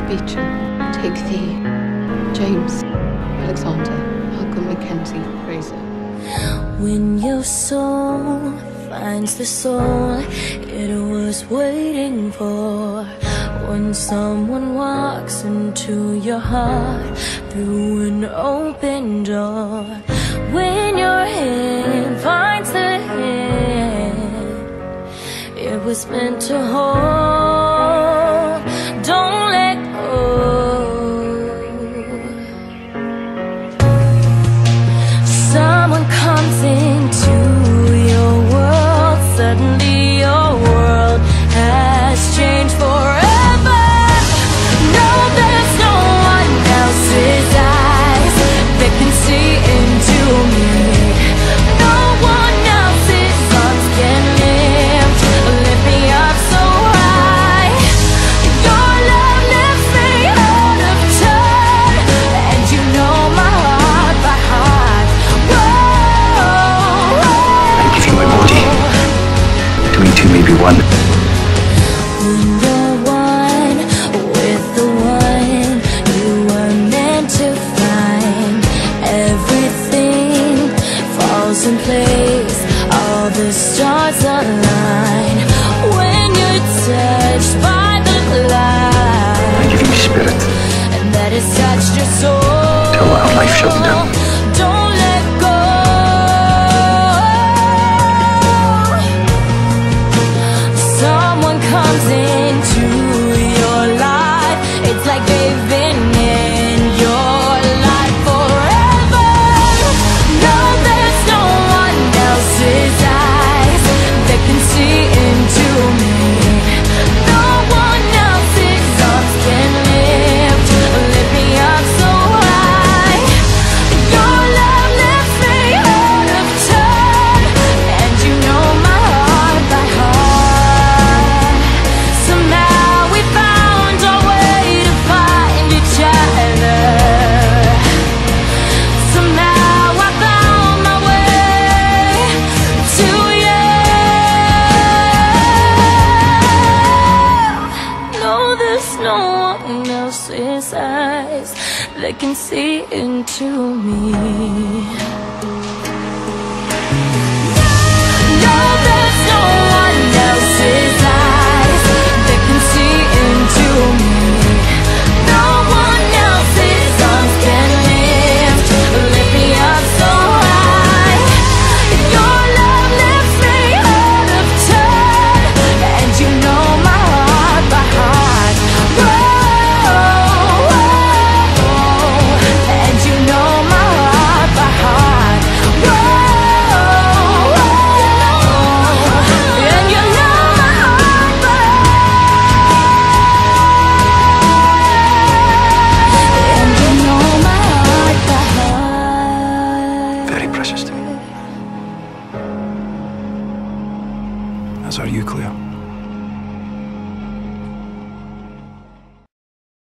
Beauchamp, take thee. James, Alexander, Malcom, Mackenzie, Fraser. When your soul finds the soul it was waiting for, when someone walks into your heart through an open door, when your hand finds the hand it was meant to hold, don't let go. Someone comes into your world, suddenly your world has changed forever. No, there's no one else's eyes that can see into me. No one else's arms can lift me up so high. Your love lifts me out of turn, and you know my heart by heart. I give you my body. Between two, maybe one. When you're one with the one you were meant to find, everything falls in place, all the stars align. When you're touched by the light, I give you my spirit. and that has touched your soul, Till our life shall be done. don't let go. Someone comes into your life, it's like they've been in your life forever. No, there's no one else's eyes that can see into me. No one else's arms can lift me up so high. Your love lifts me out of turn, and you know my heart by heart. Somehow we found our way to find each other. Somehow I found my way to you. No, there's no one else's eyes that can see into me. No, there's no one else's eyes that can see into me. No one else's arms can lift me up so high. Your love lifts me out of turn, and you know my heart by heart. Whoa, and you know my heart by heart. Whoa, and you know my heart by heart. And you know my heart by heart. Very precious to me. As are you, Claire.